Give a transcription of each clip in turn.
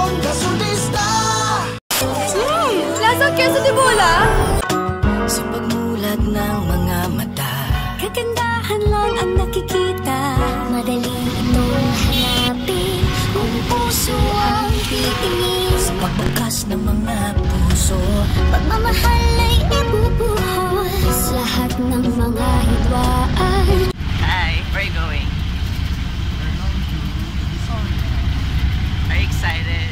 Lasang keso de bola. Sa pagmulat ng mga mata, kagandahan lang ang nakikita. Madali itong hanapin kung puso ang titingin. Sa pagbukas ng mga puso, pagmamahal ay ibubuhos. Lahat ng mga hidwaan. Hi, where are you going? Are you excited?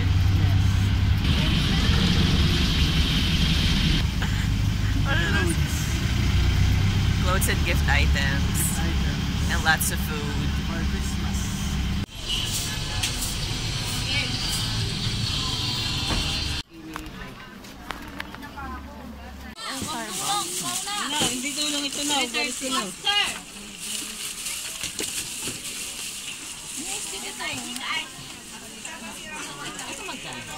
What are those? Clothes and gift items. And lots of food. For Christmas. Hindi tulong ito na. Balik ko na. Ito magkano?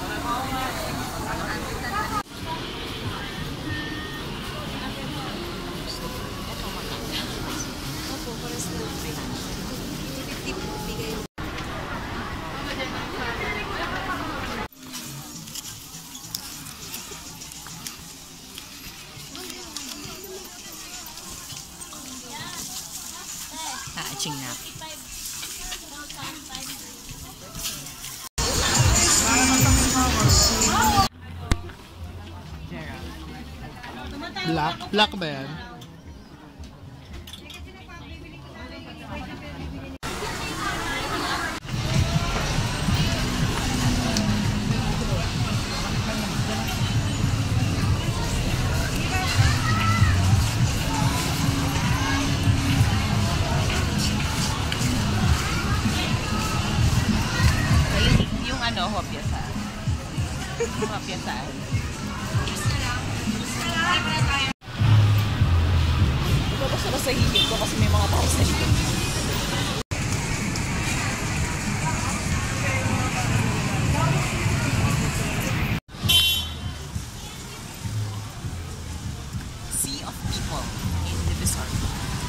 Aching na. Black? Black ba yan? Yung ano, hopyasan. Hopyasan. Ito basta sa hihig ko kasi may mga tao sa hihig. Sea of people in Divisoria.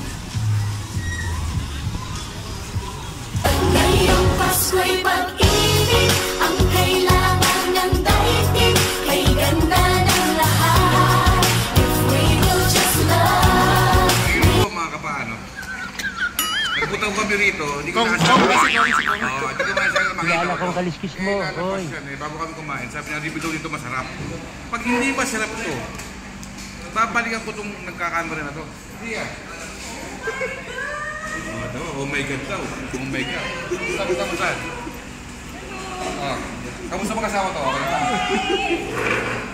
Ngayong Pasko'y pag-ibig ang kailangan ng daigdig. Kay ganda ng lahat if we will just love. Mga kapaano, nagputang kami rito, hindi ko nakasabi. Hindi ko masasabi makita ko. Kung kaliskis mo, oy. Bago kami kumain, sabi niya, review daw dito masarap. Pag hindi masarap to, babalikan ko itong nagkakamera na to. Rhia. Oh my God daw. Oh my God. Kamusta mo saan? Kamusta mag-asawa to? Okay.